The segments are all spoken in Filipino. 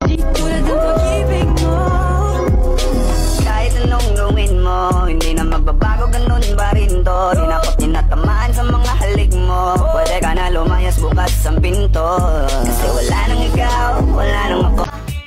Tulad ng pag-ibig mo, kahit anong gawin mo, hindi na magbabago, ganun ba rin to? Di na ako't tinatamaan sa mga halik mo. Pwede ka na lumayas, bukas ang pinto, kasi wala nang ikaw, wala nang ako.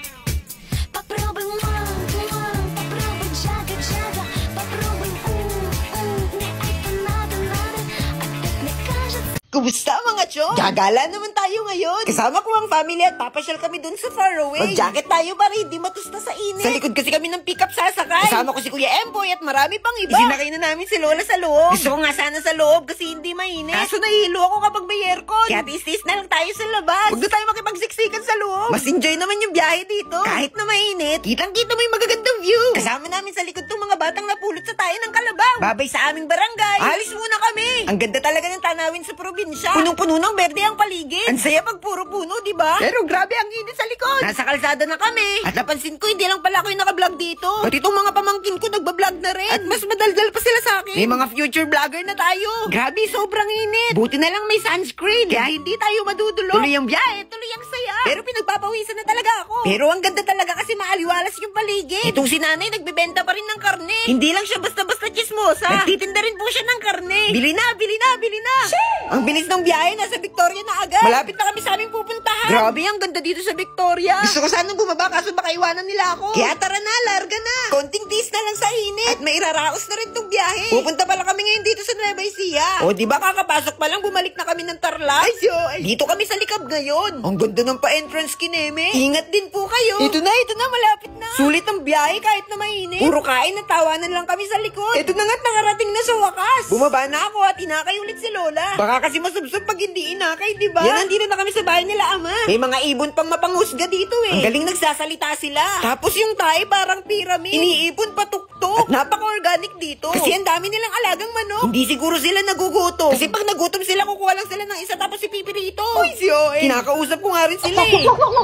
Kumusta mga chong? Gagala naman tayo ngayon. Kasama ko ang family at papasyal kami dun sa faraway. Mag-jacket tayo para hindi matusta sa init. Sa likod kasi kami ng pick-up sasakay. Kasama ko si Kuya Emboy at marami pang iba. Isinakay na namin si Lola sa loob. Gusto ko nga sana sa loob kasi hindi mainit. Kaso nahihilo ako kapag may aircon. Kaya tis na lang tayo sa labas. Huwag na tayo makipagsiksikan sa loob. Mas enjoy naman yung biyahe dito. Kahit na mainit, kitang-kita mo yung magagandang view. Kasama namin sa likod tong mga batang napulot sa tayo ng kalabaw. Babay sa aming barangay. Alis muna kami. Ang ganda talaga ng tanawin sa probinsya. Punong-puno ng berde ang paligid. Ang saya pag puro puno, di ba? Pero grabe ang init sa likod. Nasa kalsada na kami. At napansin ko, hindi lang pala ako yung naka-vlog dito. Pati itong mga pamangkin ko nagba-vlog na rin. At mas madaldal pa sila sa akin. May mga future vlogger na tayo. Grabe, sobrang init. Buti na lang may sunscreen. Kaya hindi tayo madudulog. Tuloy ang biyahe, tuloy ang saya. Pero pinagpapawisan na talaga ako. Pero ang ganda talaga kasi maaliwalas yung paligid. Itong si nanay nagbebenta pa rin ng karne. Hindi lang siya basta-basta chismosa. Nagtitinda rin po siya ng karne. Bili na, bili na, bili na. Ang bilis ng biyahe, nasa Victoria na agad. Malapit na kami sa aming pupuntahan. Grabe, ang ganda dito sa Victoria. Gusto ko sanang bumaba kaso baka iwanan nila ako. Kaya tara na, larga na. Konting tiis na lang sa init. At may iraraos na rin tong biyahe. Pupunta pala kami ngayon dito sa Nueva Ecija. O di ba kakapasok pa lang bumalik na kami ng Tarlac? Ay, dito kami sa likab ngayon. Ang ganda ng pa-entrance kineme. Ingat din po kayo. Ito na, malapit na. Sulit ang biyahe kahit na mainit. Puro kain at tawanan lang kami sa likod. Ito na nga't nakarating na sa wakas. Bumaba na ako at inakay ulit si Lola. Baka kasi masubsob pag hindi inakay, diba? Yan, nandito na kami sa bahay nila, Ama. May mga ibon pang mapangusga dito eh. Ang galing nagsasalita sila. Tapos yung tayo parang pyramid. Iniipon patuktok. At napaka-organic dito. Kasi ang dami nilang alagang manok. Hindi siguro sila nagugutom. Kasi pag nagutom sila, kukuha lang sila ng isa tapos ipipirito. Uy, si Oe. Kinakausap ko nga rin sila eh.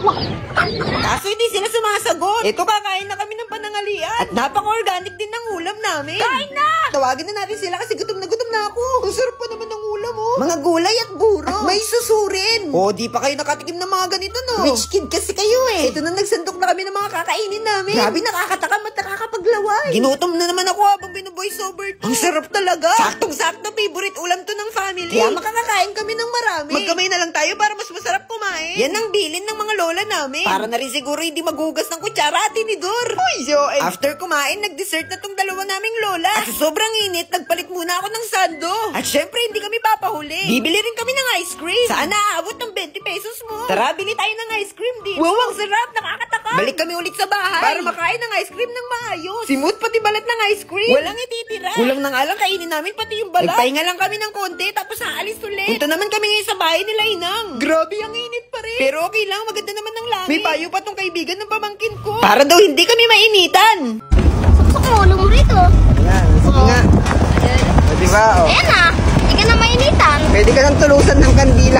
Kaso hindi sila sumasagot. Ito, kakain na kami ng panangalian. At napaka-organic din ng ulam namin. Kain na! Tawagin na natin sila kasi gutom na ako. Ang sarap pa naman ng ulam, oh. Mga gulay at buro. At may susurin. Oh, di pa kayo nakatikim ng mga ganito, no? Rich kid kasi kayo eh. Ito na nagsandok na kami ng mga kakainin namin. Grabe, nakakatakam at nakakapaglaway. Ginutom na naman ako habang binu-voice over to. Ang sarap talaga. Saktong-sakto, favorite ulam to ng family. Kaya makakakain kami ng marami. Magkamay na lang tayo para mas masarap kumain. Yan ang bilin ng mga lola namin. Para na rin siguro hindi magugas ng kutsara at tinidor. Uy, after kumain, nag-dessert na tong dalawa naming lola. At sa sobrang init, nagpalit muna ako ng sando. At syempre, hindi kami papahuli. Bibili rin kami ng ice cream. Saan naaabot ng 20 pesos mo? Tara, bili tayo ng ice cream din. Wow, ang sarap, nakakatakam. Balik kami ulit sa bahay para makain ng ice cream ng maayos. Simut pati balat ng ice cream. Walang ititira. Kulang na nga lang, kainin namin pati yung balat. Nagpahinga lang kami ng konti, tapos aalis ulit. Punta naman kami ngayon sa bahay nila, Inang. Grabe, ang init pa rin. Pero okay lang, maganda naman ng langit. May payo pa tong kaibigan ng pamangkin ko. Para daw hindi kami mainitan. Saksak mo, ulo mo rito. Ayan, sige nga. O, diba, o. Ayan na, hindi ka na mainitan. Pwede ka nang tulusan ng kandila.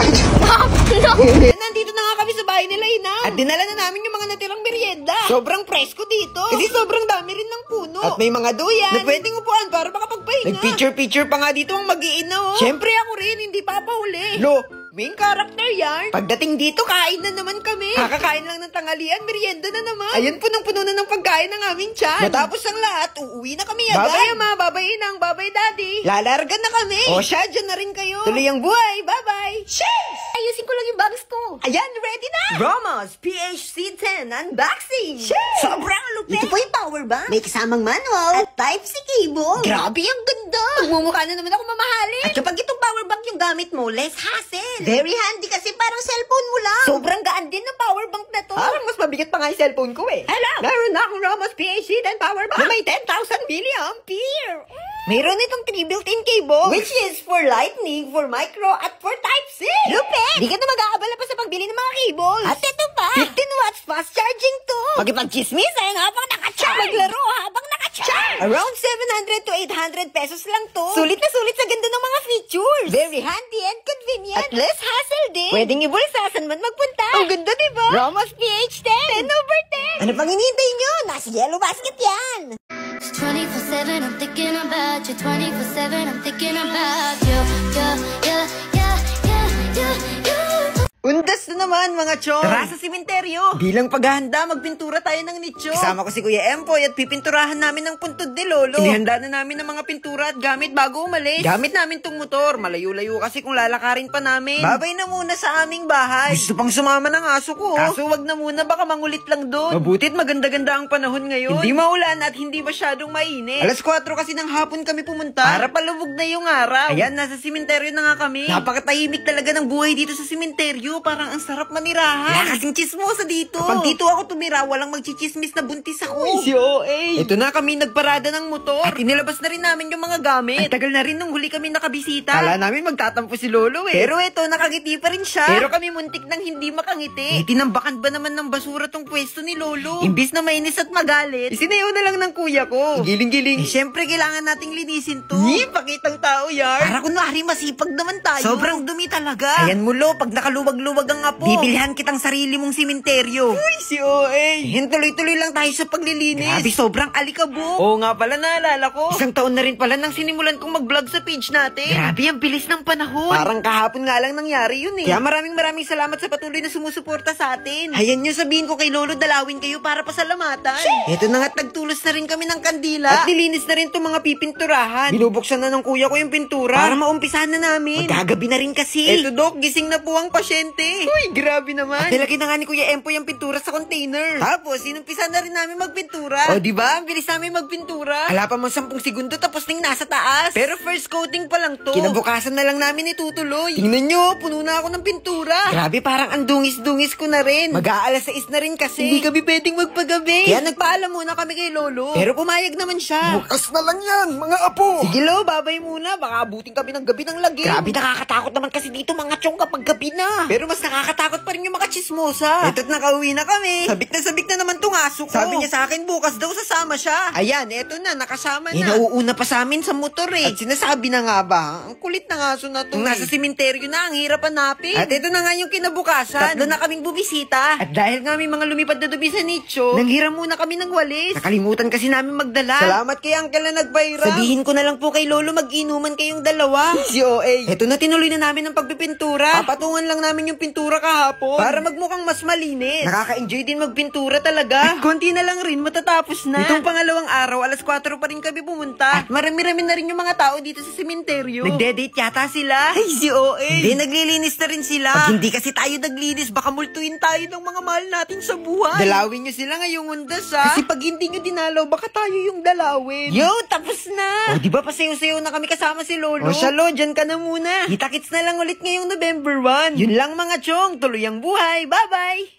No. Nandito na nga kami sa bahay nila, Inang. At dinala na namin yung mga natirang merienda. Sobrang presko dito. Kasi sobrang dami rin ng puno. At may mga duyan na pwedeng upuan para makapagpahinga. Nag-picture-picture pa nga dito ang mag-iina, oh. Siyempre ako rin, hindi papahuli. Lo, main character yan. Pagdating dito, kain na naman kami. Kakakain lang ng tanghalian, merienda na naman. Ayan, punong-puno na ng pagkain ng aming tiyan. Matapos ang lahat, uuwi na kami agad. Babay, Ama, babay, Inang, babay, Daddy. Lalarga na kami. O siya, dyan na rin kayo. Tuloy ang buhay, bye-bye. Cheers! Ayusin ko lang yung bags ko. Ayan, ready na! Ramos PHC10 unboxing! Cheers! Sobrang lupit! Ito po yung power bank. May kasamang manual at Type-C cable. Grabe, ang ganda! Magmumukha na naman ako mamahalin. At kapag itong power bank yung gamit mo, less hassle. Very handy kasi parang cellphone mo lang. Sobrang gaan din ng power bank na to. Parang mas mabigat pa nga yung cellphone ko eh. Hello! Meron na akong Ramos PHC10 power bank na may 10,000 milliampere. Mayroon itong 3 built-in cable, which is for lightning, for micro, at for Type-C. Lupit! Di ka na mag-aabala pa sa pagbili ng mga cables. At ito pa, 15 watts fast charging to. Pag-ipag-chismis habang nakacharge. Maglaro habang nakacharge. Around 700 to 800 pesos lang to. Sulit na sulit sa ganda ng mga features. Very handy and convenient. At less hassle din. Pwedeng ibulsa saan man magpunta. Ang ganda, diba? Ramos PH10. 10/10. Ano pang hinihintay nyo? Nasa yellow basket yan. 24/7, I'm thinking about you. 24/7, I'm thinking about you. Undas na naman mga chong! Tara sa simenteryo! Bilang paghahanda, magpintura tayo ng nicho. Kasama ko si Kuya Empoy at pipinturahan namin ng puntod ni Lolo. Inihanda na namin ng mga pintura at gamit bago umalis. Gamit namin tong motor. Malayo-layo kasi kung lalakarin pa namin. Babay na muna sa aming bahay. Gusto pang sumama ng aso ko. Kaso wag na muna, baka mangulit lang doon. Mabutit maganda-ganda ang panahon ngayon. Hindi maulan at hindi masyadong mainit. Alas 4 kasi ng hapon kami pumunta. Para palubog na yung araw. Ayan, nasa simenteryo na nga kami. Napakatahimik talaga ng buhay dito sa simenteryo. Parang ang sarap manirahan. Wala kasing chismosa dito. Kapag dito ako tumira, walang magchichismis na buntis ako. Uy, si OA. Ito na kami nagparada ng motor. At inilabas na rin namin yung mga gamit. Ang tagal na rin nung huli kami nakabisita. Kala namin magtatampo si Lolo eh. Pero ito, nakangiti pa rin siya. Pero kami muntik nang hindi makangiti. Tinambakan ba naman ng basura tong pwesto ni Lolo? Imbis na mainis at magalit, isinayaw na lang ng kuya ko. Giling-giling. Siyempre, kailangan nating linisin to. Pakitang tao yan. Para kunwari masipag naman tayo. Sobrang dumi talaga. Ayan mo lo, pag nakaluwag-luwag ang apo, bibilhan kitang sarili mong simenteryo. Uy, si OA. Tuloy-tuloy lang tayo sa paglilinis. Grabe, sobrang alikabok. Oo nga pala, naalala ko. Isang taon na rin pala nang sinimulan kong mag-vlog sa page natin. Grabe, ang bilis ng panahon. Parang kahapon nga lang nangyari yun eh. Kaya maraming salamat sa patuloy na sumusuporta sa atin. Hayan nyo, sabihin ko kay Lolo, dalawin kayo para pasalamatan. Eto na nga, tagtulos na rin kami ng kandila. At nilinis na rin itong mga pipinturahan. Binubuksan na ng kuya ko yung pintura para maumpisahan na namin. Magagabi na rin kasi. Eto Dok, gising na po ang pasyente. Uy, grabe naman. At nilagay na nga ni Kuya Empoy yung pintura sa container. Tapos, inumpisa na rin namin magpintura. O, diba? Ang bilis namin magpintura. Hala pa mga 10 segundo tapos nang nasa taas. Pero first coating pa lang to. Kinabukasan na lang namin itutuloy. Tingnan nyo, puno na ako ng pintura. Grabe, parang ang dungis-dungis ko na rin. Mag-aalas 6 na rin kasi. Hindi kami pwedeng magpagabi. Kaya nagpaalam muna kami kay Lolo. Pero pumayag naman siya. Bukas na lang yan, mga apo. Sige Lo, babay muna. Baka abutin kami ng gabi ng lagi. Grabe, nakakatakot naman kasi dito mga chong kapag gabi na. Pero mas nakakatakot pa rin yung mga chismosa. Eto't nakauwi na kami. Sabik na naman tong aso ko. Sabi niya sa akin bukas daw sasama siya. Ayan, eto na, nakasama na. Nauuna pa sa amin sa motor eh. At sinasabi na nga ba, ang kulit ng aso na to. Nasa simenteryo na, ang hirap hanapin. At eto na nga yung kinabukasan. Tatlo na kaming bubisita. At dahil nga may mga lumipad na dubi sa nicho, nanghiram muna kami ng walis. Nakalimutan kasi namin magdala. Salamat kay Uncle na nagbayram. Sabihin ko na lang po kay Lolo, mag-inuman kayong dalawa. Si OA. Eto na, tinuloy na namin ang pagpipintura. Papatungan lang namin yung pintura kahapon para magmukhang mas malinis. Nakaka-enjoy din magpintura talaga. At konti na lang rin, matatapos na. Itong pangalawang araw, alas 4 pa rin kami pumunta. At marami-rami na rin yung mga tao dito sa simenteryo. Nagde-date yata sila. Ay, si OA. Hindi, naglilinis na rin sila. Pag hindi kasi tayo naglinis, baka multuin tayo ng mga mahal natin sa buhay. Dalawin nyo sila ngayong undas ha. Kasi pag hindi nyo dinalaw, baka tayo yung dalawin. Yo, tapos na. O, diba pasayo-sayo na kami kasama si Lolo? O, siya Lo, dyan ka na muna. Kita-kits na lang ulit ngayong November 1. Yun lang mga chong, tuloy ang buhay. Bye-bye!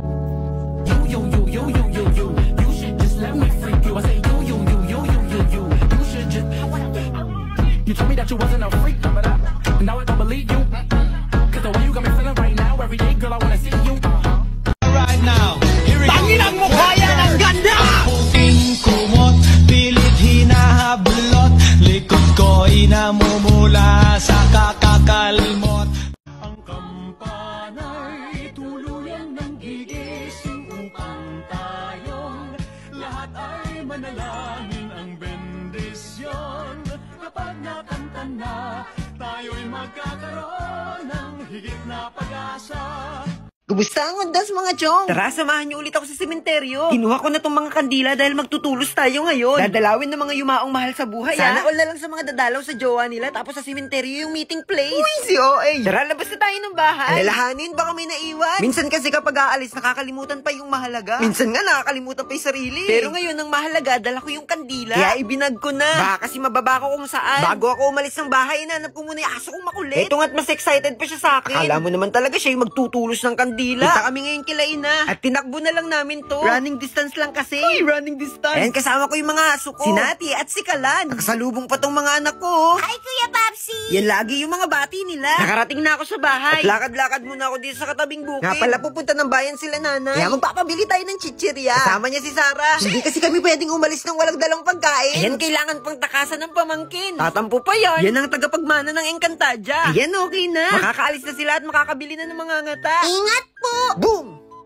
You told me that you wasn't a freak, but now I don't believe you. Cause the way you got me feeling right now, every day, girl, I wanna see you. Right now, here we go. Tanginang mo kaya ng ganda! Puting kumot, pilit hinahablot, likod ko inamumula sa kakakalmot. Ang kampanay, tuluyan ng gigising upang tayong lahat ay manalangin ang bendisyon. Kapag nakanta na, tayo'y magkakaroon ng higit na pag-asa. Kumusta ang undas mga chong? Tara, samahan niyo ulit ako sa simenteryo. Kinuha ko na tong mga kandila dahil magtutulos tayo ngayon. Dadalawin ng mga yumaong mahal sa buhay. Sana all na lang sa mga dadalaw sa jowa nila tapos sa simenteryo yung meeting place. Uy, si OA. Tara, labas na tayo ng bahay. Alalahanin, baka may naiwan. Minsan kasi kapag aalis, nakakalimutan pa yung mahalaga. Minsan nga nakakalimutan pa yung sarili. Pero ngayon, ang mahalaga, dala ko yung kandila. Kaya ibinag ko na. Baka kasi mababa ko kung saan. Bago ako umalis ng bahay, inanap ko muna yung aso kong makulit. Ito nga't mas excited pa siya sa akin. Akala mo naman talaga siya yung magtutulos ng kandila. Kita kami ngayon kila Ina. At tinakbo na lang namin to. Running distance lang kasi. Uy, running distance. Ayan, kasama ko yung mga aso ko. Si Nati at si Kalan. Nakasalubong pa tong mga anak ko. Hi, Kuya Popsy! Yan lagi yung mga bati nila. Nakarating na ako sa bahay. At lakad-lakad muna ako dito sa katabing bukid. Nga pala, pupunta ng bayan sila nanay. Kaya magpapabili tayo ng chichirya. Kasama niya si Sarah. Hindi kasi kami pwedeng umalis ng walang dalang pagkain. Ayan, kailangan pang takasan ng pamangkin. Tatampo pa yan. Yan ang tagapagmana ng Encantadia. Ayan, okay na. Makakaalis na sila at makakabili na ng mga ngata. Ingat po! Boom!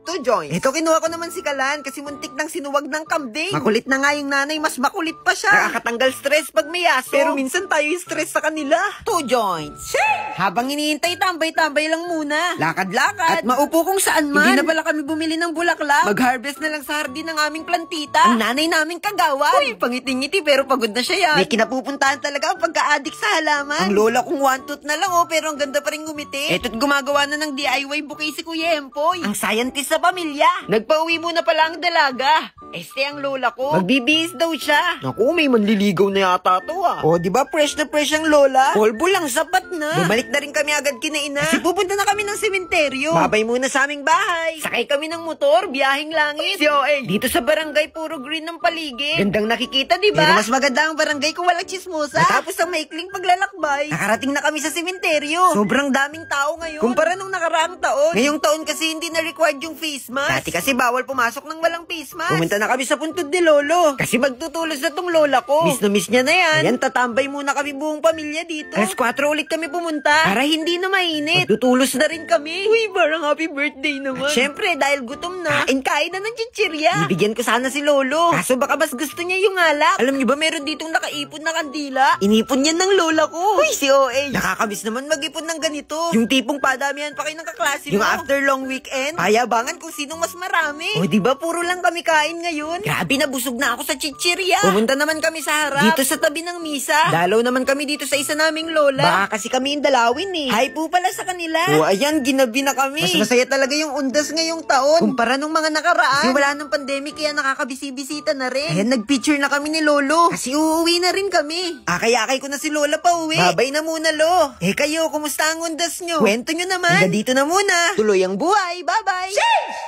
2 joints. Ito, kinuha ko naman si Kalan kasi muntik nang sinuwag ng kambing. Makulit na nga yung nanay, mas makulit pa siya. Nakakatanggal stress pag may aso. Pero minsan tayo yung stress sa kanila. 2 joints. Habang hinihintay, tambay-tambay lang muna. Lakad-lakad. At maupo kung saan man. Hindi na pala kami bumili ng bulaklak. Mag-harvest na lang sa hardin ng aming plantita. Ang nanay naming kagawan. Uy, pangiting-ngiti pero pagod na siya yan. May kinapupuntahan talaga ang pagka-addict sa halaman. Ang lola kong one tooth na lang pero ang ganda pa rin ngumiti. Eto't gumagawa na ng DIY bouquet si Kuya Empoy. Ang scientist sa pamilya. Nagpauwi muna pala ang dalaga. Ang lola ko. Magbibihis daw siya. Naku, may manliligaw na yata to O, di ba fresh na fresh ang lola? Polvo lang, sapat na. Bumalik na rin kami agad kina ina. Kasi pupunta na kami ng sementeryo. Babay muna sa aming bahay. Sakay kami ng motor, biyahing langit. Dito sa barangay, puro green ng paligid. Gandang nakikita, di ba? Pero mas maganda ang barangay kung walang chismosa. Matapos ang maikling paglalakbay, nakarating na kami sa sementeryo. Sobrang daming tao ngayon. Kumpara nung nakaraang taon. Ngayong taon kasi hindi na required yung face mask. Dati kasi bawal pumasok ng walang face mask. Pumunta na kami sa puntod ni Lolo. Kasi magtutulos na tong lola ko. Miss na miss niya na yan. Ayan, tatambay muna kami buong pamilya dito. Alas 4 ulit kami pumunta. Para hindi na mainit. Magtutulos na rin kami. Uy, parang happy birthday naman. At syempre, dahil gutom na, kain na ng chichirya. Ibigyan ko sana si Lolo. Kaso baka mas gusto niya yung alak. Alam niyo ba, meron ditong nakaipon na kandila? Inipon yan ng lola ko. Uy, si OA. Nakakamiss naman mag-ipon ng ganito. Yung tipong padamihan pa kayo ng kaklase mo. Yung after long weekend, payabangan kung sinong mas marami. O, diba, puro lang kami kain ngayon. Grabe, nabusog na ako sa chichirya. Pumunta naman kami sa harap. Dito sa tabi ng misa. Dalaw naman kami dito sa isa naming lola. Baka kasi kami yung dalawin Hi po pala sa kanila. O, ayan, ginabi na kami. Mas masaya talaga yung undas ngayong taon. Kumpara nung mga nakaraan. Kasi wala ng pandemic, kaya nakakabisi-bisita na rin. Ayan, nagpicture na kami ni Lolo. Kasi uuwi na rin kami. Akay-akay ko na si Lola pa uwi. Babay na muna, Lo. Kayo, kumusta ang undas nyo? Kwento nyo naman. Hanggang dito na muna. Tuloy ang buhay. Bye-bye. Sheesh!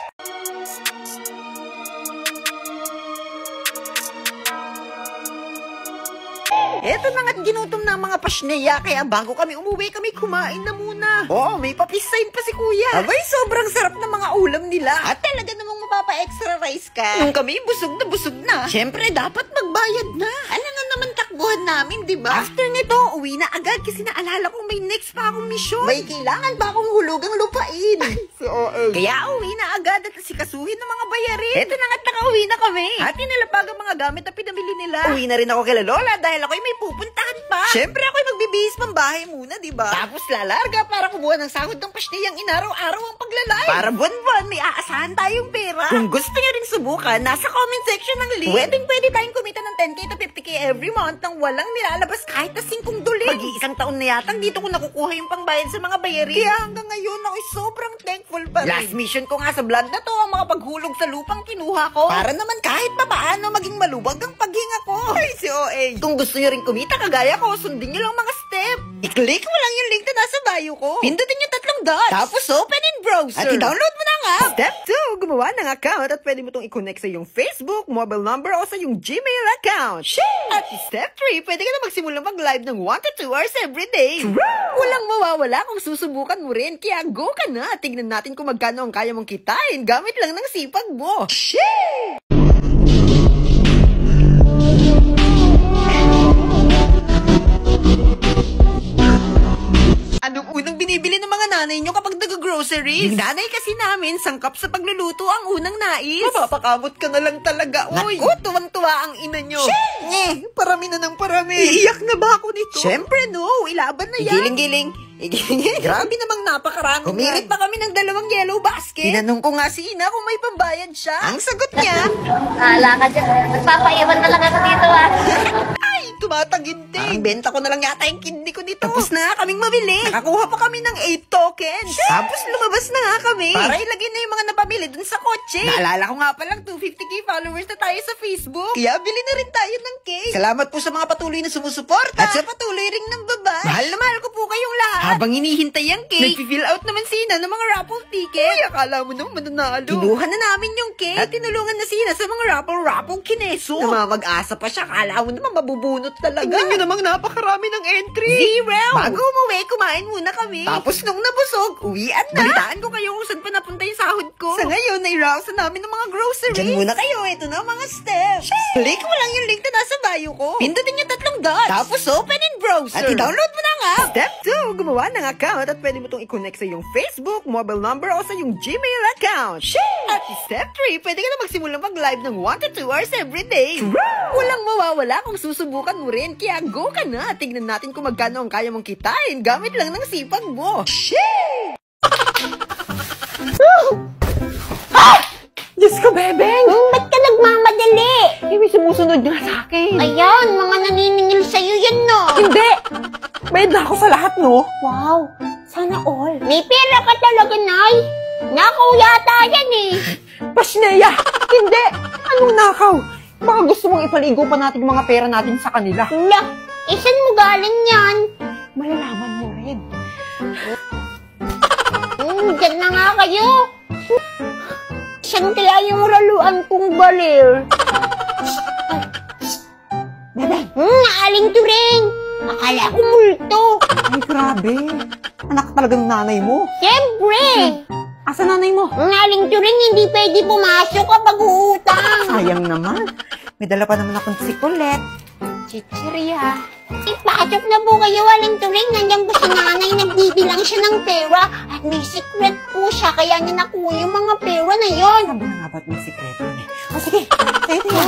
Eto na nga't ginutom na ang mga pasneya, kaya bago kami umuwi, kami kumain na muna. May papisain pa si Kuya. Abay, sobrang sarap ng mga ulam nila. At talaga namang mapapa-extra rice ka. Nung kami busog na. Siyempre, dapat magbayad na. Alam nga naman takbuhan namin, di ba? After nito, uwi na agad kasi naalala kong may next pa akong mission. May kailangan pa akong hulugang lupain. Si OA. Kaya uwi na agad at sikasuhin ng mga bayarin. Eto na nga't nakauwi na kami. At inalapag ang mga gamit na pinamili nila. Uwi na rin ako kila Lola dahil ako'y may pupuntahan pa. Siyempre ako'y magbibihis pang bahay muna, di ba? Tapos lalarga para kumuha ng sahod ng pasniyang inaraw-araw ang paglalay. Para buwan-buwan may aasahan tayong pera. Kung gusto niyo rin subukan, nasa comment section ng link. Pwede tayong kumita ng 10k to 50k every month nang walang nilalabas kahit na 5 duling. Mag-iisang taon na yatang dito ko nakukuha yung pangbayad sa mga bayarin. Kaya hanggang ngayon ako'y sobrang thankful pa rin. Last mission ko nga sa vlog na to ang makapaghulog sa lupang kinuha ko. Para naman kahit papaano maging malubag ang paghinga ko. Ay, si OA. Kung gusto nyo rin kumita kagaya ko, sundin nyo lang mga step. I-click mo lang yung link na nasa bio ko. Pindutin yung 3 dots. Tapos open in browser. At i-download mo na ang app. Step 2, gumawa ng account at pwede mo itong i-connect sa iyong Facebook, mobile number o sa iyong Gmail account. At step 3, pwede ka na magsimulang mag-live ng 1 to 2 hours every day. Walang mawawala kung susubukan mo rin. Kaya go ka na. Tignan natin kung magkano ang kaya mong kitain gamit lang ng sipag mo. Anong unang binibili ng mga nanay nyo kapag nag-groceries? Yung nanay kasi namin, sangkap sa pagluluto ang unang nais. Mapapakamot ka na lang talaga, oy. Naku, tuwang-tuwa ang ina nyo. Parami na ng parami. Iiyak na ba ako nito? Siyempre, no. Ilaban na yan. Giling-giling. Grabe namang napakarami. Kumirit pa kami ng 2 yellow basket. Tinanong ko nga si Ina kung may pambayad siya. Ang sagot niya, Hala ka dyan. Nagpapaiwan talaga ako dito ay, tumataginting. Parang benta ko na lang yata yung kidney ko dito. Tapos na nga kaming mabili. Nakakuha pa kami ng 8 tokens. Tapos lumabas na nga kami. Para ilagay na yung mga napamili dun sa kotse. Naalala ko nga palang 250k followers na tayo sa Facebook. Kaya bili na rin tayo ng cake. Salamat po sa mga patuloy na sumusuporta. At sa patuloy ring ng baba. Mahal na mahal ko po kayong lahat. Habang hinihintay ang cake, nag-fill out naman sina ng mga raffle ticket. Uy, akala mo naman mananalo. Kinuha na namin yung cake. At tinulungan na sina sa mga raffle kineso. Na mga mag-asa pa siya. Akala mo naman mabubunot bunot talaga. Tingnan nyo namang napakarami ng entry. 0! Bago umuwi, kumain muna kami. Tapos nung nabusog, uwian na. Balitaan ko kayo kung saan pa napunta yung sahod ko. Sa ngayon, nai-rouse na namin ng mga groceries. Diyan muna kayo, ito na mga steps. Click mo lang yung link na nasa bio ko. Pindutin yung 3 dots. Tapos open in browser. At i-download mo na ang app. Step 2, gumawa ng account at pwede mo itong i-connect sa iyong Facebook, mobile number o sa iyong Gmail account. At step 3, pwede ka na magsimulang mag-live ng 1 to 2 hours every day. Walang mawawala kung susubukan mo rin, kaya go ka na. Tignan natin kung magkano ang kaya mong kitain gamit lang ng sipag mo. Diyos ko, Bebeng! Ba't ka nagmamadali? May sumusunod nga sa akin. Ayan, mga naniningil sa'yo yan, no? Hindi! Bayad na ako sa lahat, no? Wow, sana all. May pera ka talaga, Nay. Nakaw yata yan, eh. Pasneya! Hindi! Anong nakaw? Baka gusto mong ipaligo pa natin mga pera natin sa kanila. Hala, saan mo galing yan? Malalaman mo rin. Diyan na nga kayo. Saan kaya yung raluan kong balir? Bebeng! Aling turing. Akala ko multo. Ay, grabe. Anak talaga ng nanay mo. Siyempre. Asa nanay mo? Aling turing, hindi pwede pumasok kapag uutang. Sayang naman. May dala pa naman akong sikulet. Chichirya. Ipasok na po kayo, Aling turing. Nandiyan po si nanay, nagbibilang siya ng pera. At may secret po siya, kaya niya nakuha yung mga pera na yon. Sabi na nga ba't may sikreto niya? O sige, tayo tayo.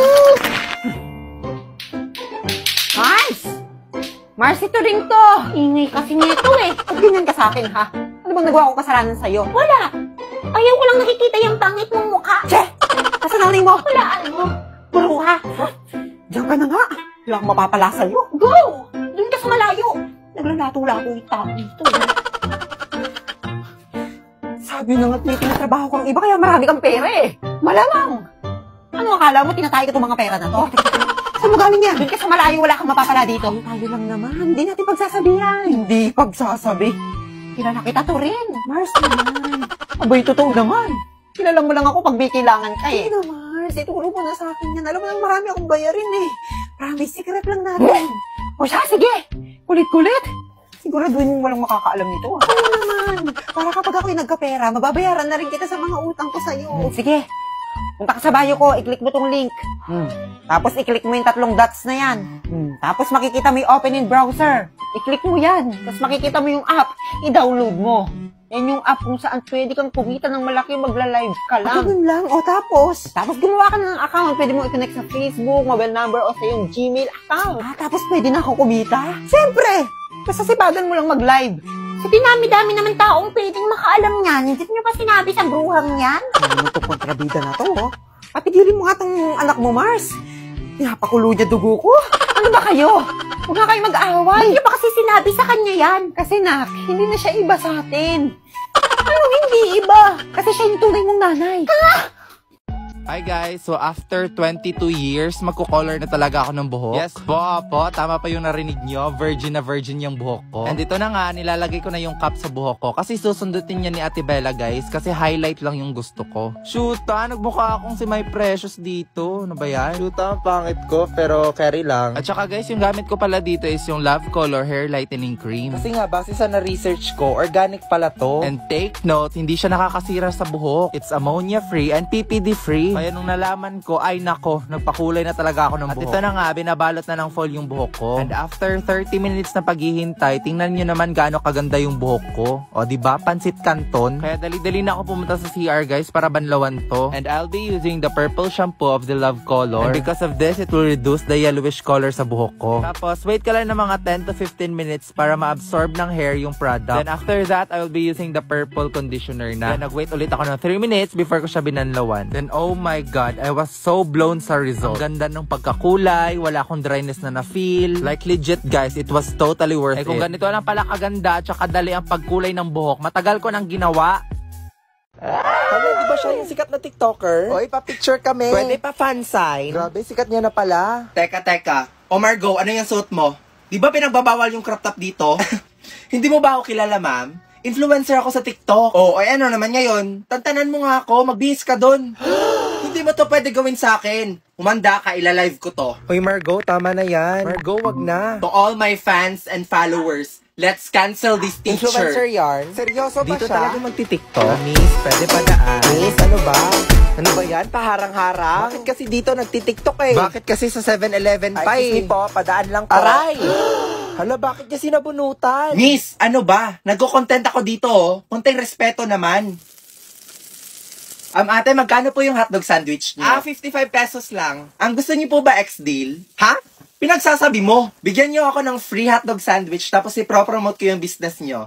Mars! Mars, ito rin to. Ingay kasi nito eh. Huwag ganyan ka sa akin, ha? Ano bang nagawa ko kasalanan sa'yo? Wala. Ayaw ko lang nakikita yung pangit mong mukha. Che! Nasa nanay mo? Wala, ano? Puro ha? Diyan ka na nga. Wala akong mapapala sa'yo. Go! Doon ka sa malayo. Naglalato-lato yung tao dito. Sabi na nga't may tinatrabaho kang iba kaya marami kang pera eh. Malamang. Ano akala mo, tinatay ko itong mga pera na to? Saan mo galing yan? Doon ka sa malayo, wala kang mapapala dito. Tayo lang naman. Hindi natin pagsasabihan. Hindi pagsasabi. Kilala kita to rin. Mars naman. Abay, totoo naman. Kilala mo lang ako pag may kailangan ka eh. Hindi na, Mars. Ituro mo na sa akin yan. Alam mo lang marami akong bayarin eh. Promise, secret lang natin. O siya, sige. Kulit-kulit. Siguraduhin mo walang makakaalam nito. Ano naman? Para kapag ako'y nagkapera, mababayaran na rin kita sa mga utang ko sa'yo. Sige. Punta ka sa bio ko, i-click mo tong link. Tapos i-click mo yung 3 dots na yan. Tapos makikita mo yung open in browser. I-click mo yan. Tapos makikita mo yung app. I-download mo. Yan yung app kung saan pwede kang kumita ng malaki, magla-live ka lang. Ganun lang. O tapos? Tapos gumawa ka ng account. Pwede mo i-connect sa Facebook, mobile number, o sa yung Gmail account. Tapos pwede na ako kumita? Siyempre! Basta sipadan mo lang mag-live. Sa dinami-dami naman taong pwedeng makaalam niyan. Hindi niyo pa sinabi sa bruhang yan? Ano itong kontrabida na to, oh? Patigilin mo nga itong anak mo, Mars. Pinapakulo niya dugo ko. Ano ba kayo? Huwag nga kayo mag-away. Hindi pa kasi sinabi sa kanya yan. Kasi nak, hindi na siya iba sa atin. Ano hindi iba? Kasi siya yung tunay mong nanay. Hi guys! So after 22 years, magko-color na talaga ako ng buhok. Yes po, tama pa yung narinig nyo. Virgin na virgin yung buhok ko. And ito na nga, nilalagay ko na yung cap sa buhok ko. Kasi susundutin niya ni Ate Bella guys. Kasi highlight lang yung gusto ko. Shoot, nagmukha akong si My Precious dito. Ano ba yan? Shoot, pangit ko, pero carry lang. At saka guys, yung gamit ko pala dito is yung Love Color Hair Lightening Cream. Kasi nga, base sa na-research ko, organic pala to. And take note, hindi siya nakakasira sa buhok. It's ammonia-free and PPD-free. Kaya nung nalaman ko, ay nako, nagpakulay na talaga ako ng buhok. At ito na nga, binabalot na ng fall yung buhok ko. And after 30 minutes na paghihintay, tingnan nyo naman gaano kaganda yung buhok ko. O diba, pansit canton. Kaya dali-dali na ako pumunta sa CR guys para banlawan to. And I'll be using the purple shampoo of the Love Color. And because of this, it will reduce the yellowish color sa buhok ko. Tapos, wait ka lang ng mga 10 to 15 minutes para ma-absorb ng hair yung product. Then after that, I will be using the purple conditioner na. Then nag-wait ulit ako ng 3 minutes before ko siya binanlawan. Then oh my God, I was so blown sa result. Ang ganda ng pagkakulay, wala akong dryness na na-feel. Like legit guys, it was totally worth it. Kung ganito lang pala kaganda at saka dali ang pagkulay ng buhok, matagal ko nang ginawa. Ano, di ba siya yung sikat na TikToker? Oy, pa-picture kami. Pwede pa fan sign. Grabe, sikat niya na pala. Teka. O Margo, ano yung suot mo? Di ba pinagbabawal yung crop top dito? Hindi mo ba ako kilala, ma'am? Influencer ako sa TikTok. O, ay ano naman ngayon? Tantanan mo nga ako, magbihis ka dun. Hindi hindi mo to pwede gawin sa akin? Humanda ka, ilalive ko to. Hoy Margo, tama na yan. Margo, wag na. To all my fans and followers, let's cancel this teacher. Influencer yarn? Seryoso ba Dito siya? talaga magti-tiktok. Miss, pwede pa daan. Miss, ano ba? Ano ba yan? Paharang-harang? Bakit kasi dito nagtitiktok eh? Bakit kasi sa 7-Eleven pa Ay, excuse eh? me po, padaan lang po. Aray! Hala, bakit niya sinabunutan? Miss, ano ba? Nagko-content ako dito, oh. Konting respeto naman. Ate, magkano po yung hotdog sandwich niyo? 55 pesos lang. Ang gusto niyo po ba ex-deal? Ha? Pinagsasabi mo. Bigyan niyo ako ng free hotdog sandwich tapos i-promote ko yung business niyo.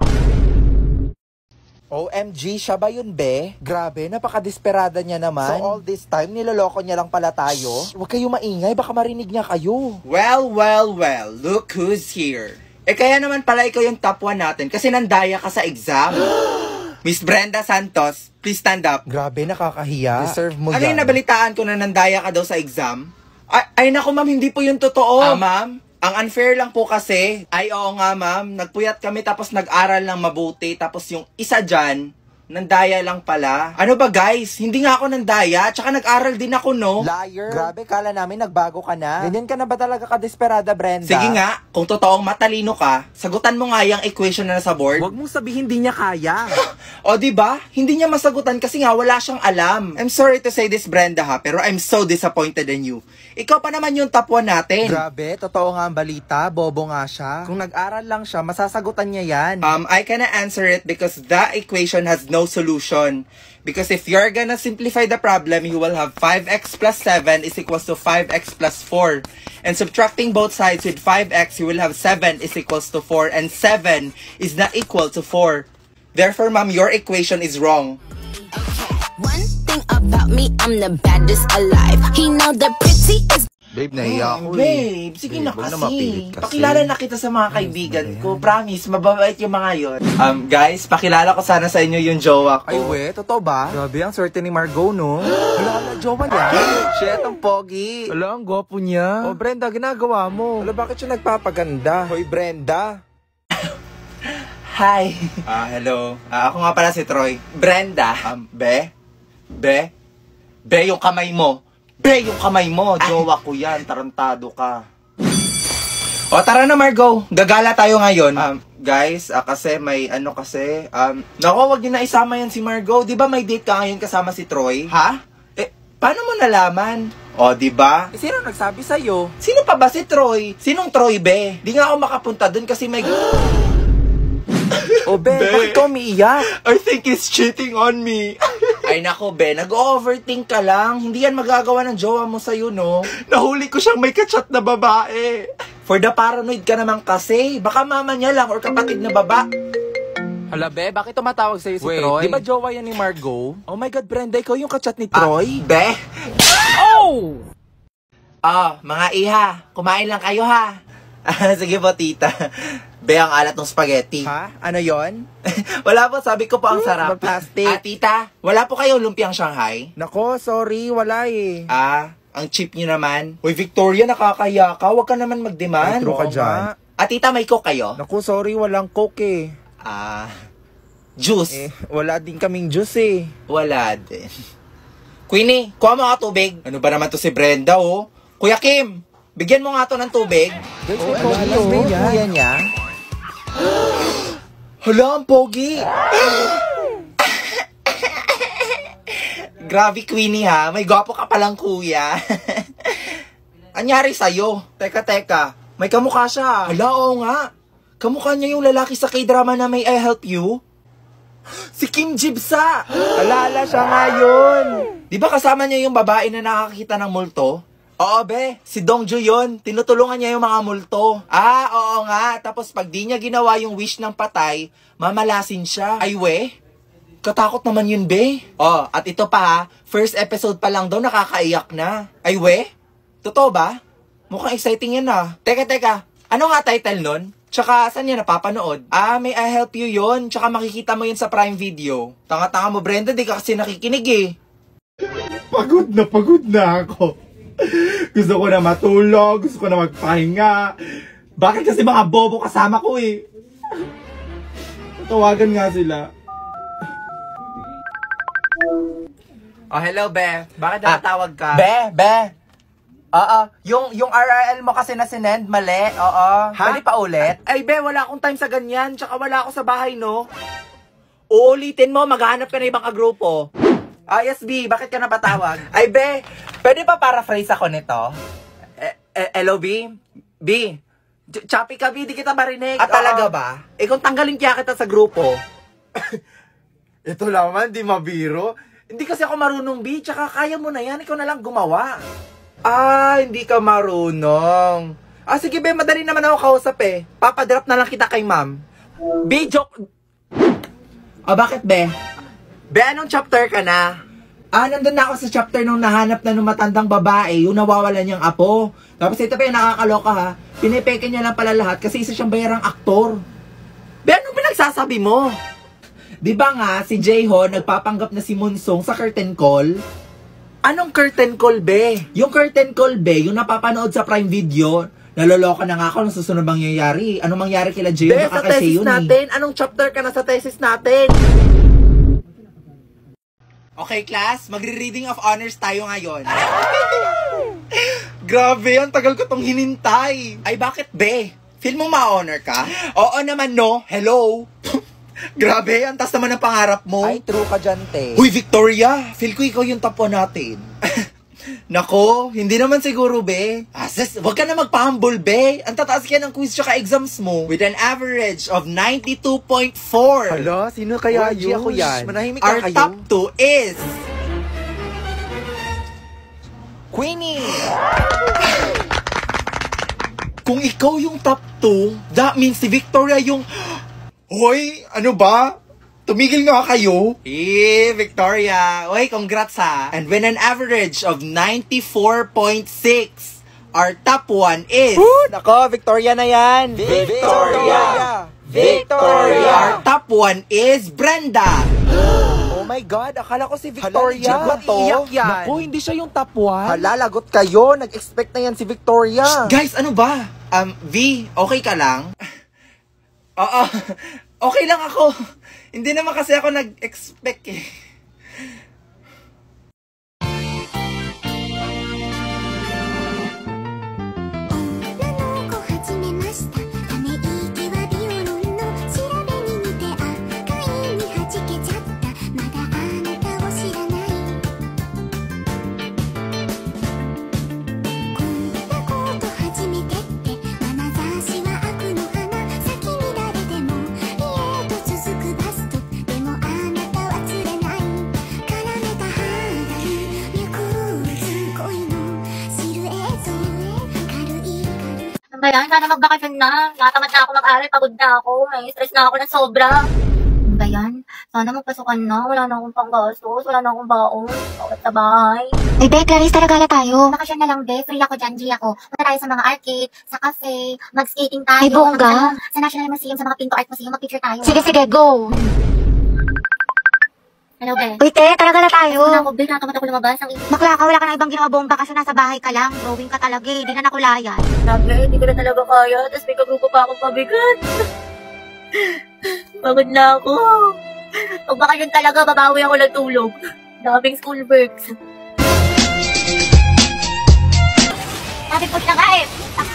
OMG, siya ba yun, be? Grabe, napaka-desperada niya naman. So all this time, niloloko niya lang pala tayo? Huwag kayo maingay, baka marinig niya kayo. Well, look who's here. Kaya naman pala ikaw yung top 1 natin kasi nandaya ka sa exam. Miss Brenda Santos, please stand up. Grabe, nakakahiya. Deserve mo Ano yan. yung nabalitaan ko na nandaya ka daw sa exam? Ay naku ma'am, hindi po yung totoo. Ma'am? Ang unfair lang po kasi. Ay, oo nga ma'am. Nagpuyat kami tapos nag-aral ng mabuti. Tapos yung isa dyan, nandaya lang pala. Ano ba guys? Hindi nga ako nandaya. Tsaka nag-aral din ako, no? Liar. Grabe, kala namin nagbago ka na. Ganyan ka na ba talaga ka-desperada, Brenda? Sige nga, kung totoong matalino ka, sagutan mo nga yung equation na nasa board. Huwag mong sabihin hindi niya kaya. O diba? Hindi niya masagutan kasi nga wala siyang alam. I'm sorry to say this, Brenda ha, pero I'm so disappointed in you. Ikaw pa naman yung top 1 natin. Grabe, totoo nga ang balita. Bobo nga siya. Kung nag-aral lang siya, masasagutan niya yan. I cannot answer it because the equation has no solution. Because if you're gonna simplify the problem, you will have 5x plus 7 is equals to 5x plus 4. And subtracting both sides with 5x, you will have 7 is equals to 4. And 7 is not equal to 4. Therefore, ma'am, your equation is wrong. One thing about me, I'm the baddest alive. He know the pretty is. Babe, nahiya ako eh. Babe, sige na Babe, huwag na kasi. mapilit kasi. Pakilala na kita sa mga kaibigan ko. Promise, mababait yung mga yon. Guys, pakilala ko sana sa inyo yung jowa ko. Ay, we, totoo ba? Grabe, ang swerte ni Margo, no? Wala na, jowa niya. Shit, ang pogi. Wala, ang gwapo niya. Oh, Brenda, ginagawa mo. Wala, bakit siya nagpapaganda? Hoy, Brenda. Hi. Hello. Ako nga pala si Troy. Brenda. Be, yung kamay mo. Be, yung kamay mo. Jowa ko yan. Tarantado ka. O, tara na, Margo. Gagala tayo ngayon. Guys, kasi may naku, wag niyo na isama yan si Margo. Di ba may date ka ngayon kasama si Troy? Ha? Paano mo nalaman? O, di ba? Sino nagsabi sa'yo? Sino pa ba si Troy? Sinong Troy, be? Di nga ako makapunta dun kasi may... O, be, bakit ka umiiyak? I think he's cheating on me. Ay nako, be, nag-overthink ka lang. Hindi yan magagawa ng jowa mo sa'yo, no? Nahuli ko siyang may kachat na babae. For the paranoid ka naman kasi. Baka mama niya lang or kapatid na baba. Hala, be, bakit tumatawag sa'yo si Wait, Troy? di ba jowa yan ni Margo? Oh my God, Brenda, ikaw yung kachat ni Troy? Be? Oh! Mga iha, kumain lang kayo ha. Sige po, tita. Be, ang alat ng spaghetti. Ha? Ano yon? Wala po, sabi ko po ang sarap. Plastic. Tita, wala po kayo lumpiang Shanghai? Nako, sorry, wala eh. Ang cheap nyo naman. Uy, Victoria, nakakaya ka. Huwag ka naman mag-demand. Ay, true ka Oo dyan. nga. Tita, may coke kayo? Naku, sorry, walang coke eh. Juice? Wala din kaming juice eh. Wala din. Queenie, kuha mo nga tubig. Ano ba naman to si Brenda, oh? Kuya Kim, bigyan mo nga to ng tubig. Guys, may pogi oh. Kuya niya. Hala, ang pogi. Grabe, Queenie ha. May gwapo ka palang kuya. Anyari sa'yo? Teka. May kamukha siya. Hala, oo nga. Kamukha niya yung lalaki sa K-drama na May I Help You? Si Kim Jibsa! Alala siya nga yun. Di ba kasama niya yung babae na nakakita ng multo? Oo, be. Si Dongju yun. Tinutulungan niya yung mga multo. Oo nga. Tapos pag di niya ginawa yung wish ng patay, mamalasin siya. Ay, we. Katakot naman yun, be. At ito pa ha. First episode pa lang daw nakakaiyak na. Ay, we. Totoo ba? Mukhang exciting yan ah. Teka. Ano nga title nun? Tsaka, saan niya napapanood? May I Help You yun. Tsaka makikita mo yun sa Prime Video. Tanga-tanga mo, Brenda. Di ka kasi nakikinig eh. Pagod na ako. Gusto ko na matulog. Gusto ko na magpahinga. Bakit kasi mga bobo kasama ko eh? Tawagan nga sila. Oh, hello, Be. Bakit natawag ka? Be. Oo, yung RRL mo kasi na sinend, mali. Oo. Pwede pa ulit? Ay, Be, wala akong time sa ganyan. Tsaka wala ako sa bahay, no? Uulitin mo, maghahanap ka na ibang kagrupo. Yes, B, bakit ka napatawag? Ay, Be, pwede pa paraphrase ako nito? Hello, B? B, choppy ka, B, di kita marinig. Talaga ba? Kung tanggalin kaya kita sa grupo. Ito naman, di mabiro. Hindi kasi ako marunong, B, tsaka kaya mo na yan. Ikaw na lang gumawa. Hindi ka marunong. Sige, Be, madali naman ako kausap eh. Papadrop na lang kita kay ma'am. B, joke. Bakit, Be? Be, anong chapter ka na? Nandun na ako sa chapter nung nahanap na nung matandang babae, yung nawawalan niyang apo. Tapos ito pa yung nakakaloka ha. Pinipeke niya lang pala lahat kasi isa siyang bayarang aktor. Be, anong pinagsasabi mo? Di ba nga, si Jayho nagpapanggap na si Monsong sa curtain call? Anong curtain call, Be? Yung curtain call, Be, yung napapanood sa Prime Video, naloloka na nga ako ng susunod mangyayari. Anong mangyari kila Jayho? Be, sa thesis natin, anong chapter ka na sa thesis natin? Okay, class, magre-reading of honors tayo ngayon. Grabe, ang tagal ko tong hinintay. Ay, bakit, Be? Feel mo ma-honor ka? Oo naman, no? Hello? Grabe, ang taas naman ang pangarap mo. Ay, true ka dyan, te. Huy, Victoria, feel ko ikaw yung top 1 natin. Nako, hindi naman siguro, Be. Sis, wag ka na magpa-humble, Be. Ang tataas ka ng quiz tsaka exams mo. With an average of 92.4. Hala, sino kaya yun? Ako yan. Manahimik ka Our kayo. top 2 is... Queenie! Kung ikaw yung top 2, that means si Victoria yung... Hoy, ano ba? Tumigil nga kayo. Victoria. Hoy, congrats ha. And with an average of 94.6, our top 1 is... Nako, Victoria na yan. Victoria! Our top 1 is Brenda. Oh my God, akala ko si Victoria. Hala, iyak yan. Naku, hindi siya yung top 1. Hala, lagot kayo. Nag-expect na yan si Victoria. Guys, ano ba? V, okay ka lang? Oo, okay lang ako. Hindi naman kasi ako nag-expect eh. Ayan, sana magbakasyon na. Natamad na ako mag-aral, pagod na ako. May stress na ako ng sobra. Ayan, sana magpasukan na. Wala na akong panggastos, wala na akong baon. Bakit sa bahay? Ay, Be, Clarice, taragala tayo. Bakasyon na lang, Be. Free ako dyan, G ako. Punta tayo sa mga arcade, sa cafe, mag-skating tayo. Ay, bongga. Sa National Museum, sa mga Pinto Art Museum, mag-picture tayo. Sige, go. Hello, Be. Uy, te, taragala tayo. Ano ako, Be? Natamad ako lumabas. Bakla ka, wala ka na ibang ginawa bomba kasi nasa bahay ka lang. Drawing ka talaga eh. Di na nakulayan. Sabi, hindi ko na talaga kaya. Tapos may kagrupo pa akong pabigat. Pagod na ako. Pag baka yun talaga, babawi ako ng tulog. Daming school works. Sabi po na nga eh.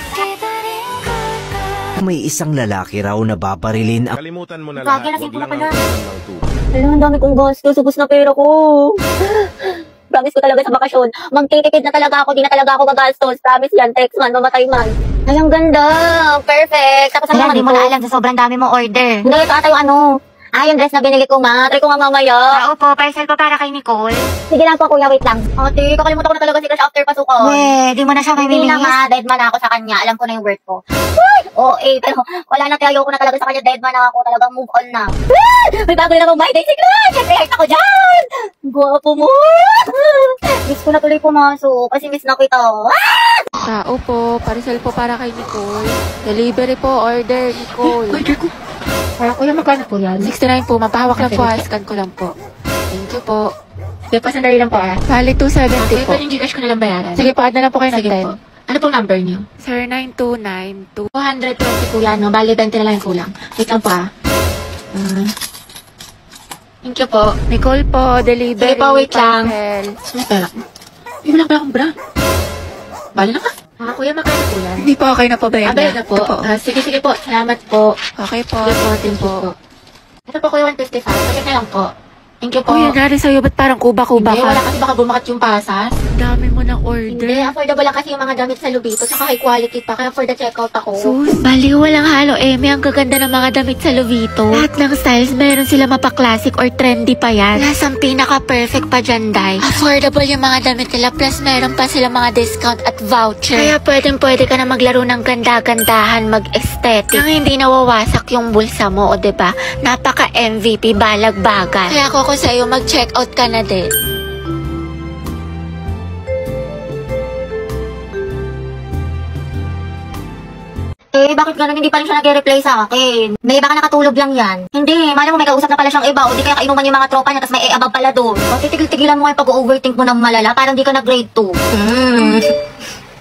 May isang lalaki raw na babarilin ang... Kalimutan mo na lahat. Wag lang ang ng tubo. Alam, ang dami kong gastos. Ubus na pera ko. Promise ko talaga sa bakasyon. Magtitipid na talaga ako. Di na talaga ako gagastos. Promise yan. Text man. Mamatay man. Ay, ang ganda. Perfect. Tapos ano, hindi mo na alam sa sobrang dami mong order. Hindi, ito ata yung ano. Yung dress na binili ko, ma. Try ko nga mamaya. Opo, parcel pa para kay Nicole. Sige lang po, kuya. Wait lang. Ate, kakalimutan ko na talaga si Crush after pasukan. Di mo na siya may bilis. Hindi na nga. Dead man ako sa kanya. Alam ko na yung worth ko. Pero wala na. Ayaw ko na talaga sa kanya. Dead man ako. Talagang move on na. May bago na namang my day si Crush. Siyempre, heart ako dyan. Guwapo mo. Miss ko na tuloy pumasok. Kasi miss na kita. Tao po. Parcel po para kay Nicole. Delivery po. Order, Nicole. Order ko. Kuya, magkano po yan? 69 po. Mapahawak lang po. Scan ko lang po. Thank you po. Sige po, sandali lang po Bali, 270 po. Pwede yung Gcash ko na lang bayaran. Sige po, add na lang po kayo ng Sige 10. po. Ano pong number niyo? Sir, 9292. 220 kuya, no? Bali, 20 na lang yung kulang. Wait lang po Thank you po. Nicole po, delivery. Sige po, wait lang. parcel. May pera ko. Wala pala akong bra. Bala na ka. Kuya, magkano po yan? Hindi po, okay na po ba yan? Bayad na po. Sige po. Salamat po. Okay po. Sige po, thank you po. Ito po kuya, 155. Bakit na lang po? Thank you po. Kuya, nari sa'yo, ba't parang kuba-kuba Hindi, ka? wala kasi baka bumakat yung pasas. Dami mo ng Hindi, order. affordable lang kasi yung mga gamit sa Lubito. Saka high quality pa. Kaya for the checkout ako. Sus, baliw, walang halo, Eme. Ang gaganda ng mga damit sa Lovito. Lahat ng styles, meron sila mapa-classic or trendy pa yan. Plus, ang pinaka-perfect pa dyan, Day. Affordable yung mga damit nila, plus meron pa sila mga discount at voucher. Kaya pwede ka na maglaro ng ganda-gandahan, mag-aesthetic. Nang hindi nawawasak yung bulsa mo, o diba? Napaka-MVP, balag-bagal. Kaya ako sa'yo, mag-checkout ka na din. Bakit ganun hindi pa rin siya nag-reply sa akin? May baka nakatulog lang yan. Hindi, malam mo may kausap na pala siyang iba o di kaya kainuman yung mga tropa niya tapos may abang pala doon. O titigil-tigilan mo yung pag-overthink mo ng malala parang di ka nag-grade 2.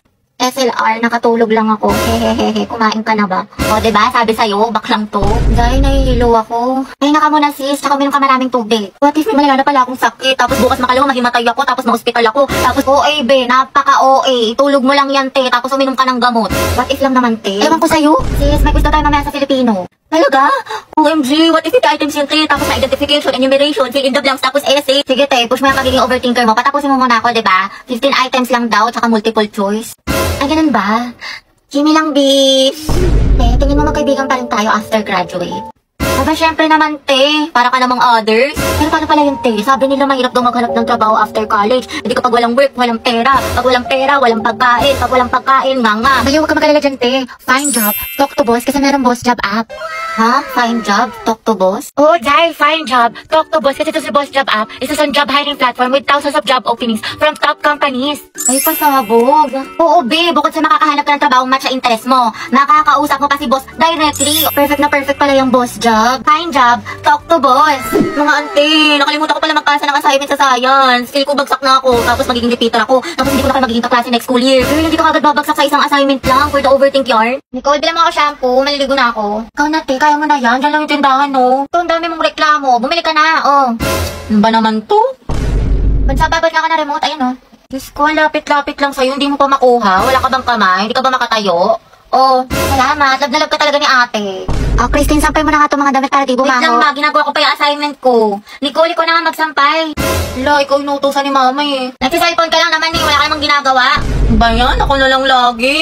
SLR, nakatulog lang ako. Hehehehe, kumain ka na ba? O, diba? Sabi sa'yo, baklang to. Dahil nahihilo ako. Pahinga ka muna sis, tsaka uminom ka maraming tubig. What if may malala na pala akong sakit? Tapos bukas makalawa, mahimatay ako, tapos ma-hospital ako. Tapos OA, be, napaka-OA. Tulog mo lang yan, te, tapos uminom ka ng gamot. What if lang naman, te? Ewan ko sa'yo. Sis, may gusto tayo mamaya sa Filipino. Talaga? OMG, what if the items yung te? Tapos na identification, enumeration, fill in the blanks, tapos essay. Sige, te, push mo yung pagiging overthinker mo. Patapusin mo muna ako, diba? 15 items lang daw, tsaka multiple choice. Ay, ganun ba? Kimi lang, bis. Tingin mo magkaibigan pa rin tayo after graduate. Aba, syempre naman, te. Para ka namang others. Pero paano pala yung te? Sabi nila mahirap daw maghanap ng trabaho after college. Hindi kapag walang work, walang pera. Pag walang pera, walang pagkain. Pag walang pagkain, nga. Baliw, huwag ka magalala dyan, te. Find job, talk to boss, kasi meron boss job app. Ha? Find job, talk to boss? Oo, Jai, find job, talk to boss, kasi ito si boss job app. Isa sa job hiring platform with thousands of job openings from top companies. Ay, pasabog. Oo, be, bukod sa makakahanap ka ng trabaho match sa interest mo, nakakausap mo pa si boss directly. Perfect na perfect pala yung boss job. Find job, talk to boss. Mga ante, nakalimutan ko pala magpasa ng assignment sa science. Skill ko bagsak na ako, tapos magiging repeater ako. Tapos hindi ko na kayo magiging kaklase next school year. Pero hindi ko agad babagsak sa isang assignment lang for the overthink yarn. Nicole, bilang mo ako shampoo, maliligo na ako. Ikaw na, te, kaya mo na yan. Diyan lang yung tindahan, no? Ito, ang dami mong reklamo. Bumili ka na, oh. Ano ba naman to? Bansababad na ka na remote, ayun, oh. Diyos ko, lapit-lapit lang sa'yo, hindi mo pa makuha. Wala ka bang kamay? Hindi ka ba makatayo? Oh, salamat. Love na love ka talaga ni ate. Oh, Christine, sampay mo na nga itong mga damit para di bumango. Wait lang ba, ginagawa ko pa yung assignment ko. Nicole, ikaw na nga magsampay. Hala, ikaw inutusan ni mama eh. Nagsiselfone ka lang naman eh, wala ka namang ginagawa. Ba yan? Ako na lang lagi.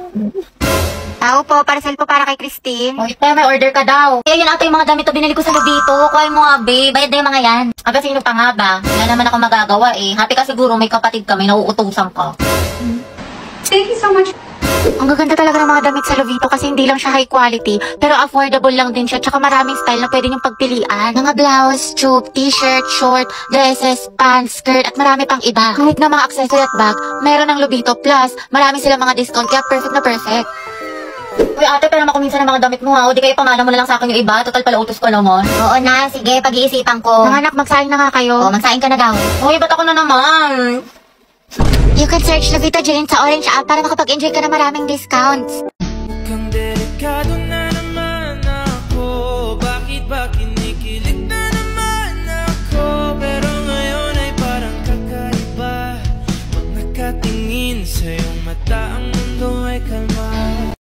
Tao po, parcel po para kay Christine. Wait pa, may order ka daw. Kaya yun ata yung mga damit na binili ko sa Lubito. Kuhain mo nga, babe. Bayad na yung mga yan. Aba, sino pa nga ba? Wala naman ako magagawa eh. Happy ka siguro, may kapatid kami, nauutusan ka. Thank you so much. Ang gaganda talaga ng mga damit sa Lubito kasi hindi lang siya high quality, pero affordable lang din siya, tsaka maraming style na pwede niyong pagpilian. Mga blouse, tube, t-shirt, short, dresses, pants, skirt, at marami pang iba. Kahit na mga accessory at bag, meron ng Lubito, plus marami silang mga discount, kaya perfect na perfect. Uy ate, pero naman kuminsan ng mga damit mo ha, o di kayo pamana mo na lang sa akin yung iba, total pala utos ko naman. Oo na, sige, pag-iisipan ko. Mga anak, magsaing na nga kayo. Oo, magsaing ka na daw. Uy, ba't ako na naman? You can search Luvito Jane sa Orange app para makapag-enjoy ka na maraming discounts. Kung delikado na naman ako, bakit ba kinikilig na naman ako? Pero ngayon ay parang kakaiba pag nakatingin sa iyong mata.